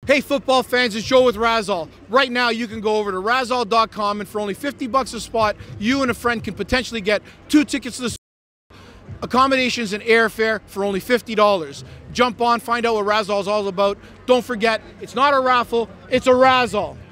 Hey football fans, it's Joe with Razzall. Right now you can go over to Razzall.com and for only 50 bucks a spot, you and a friend can potentially get 2 tickets to the accommodations and airfare for only $50. Jump on, find out what Razzall is all about. Don't forget, it's not a raffle, it's a Razzall.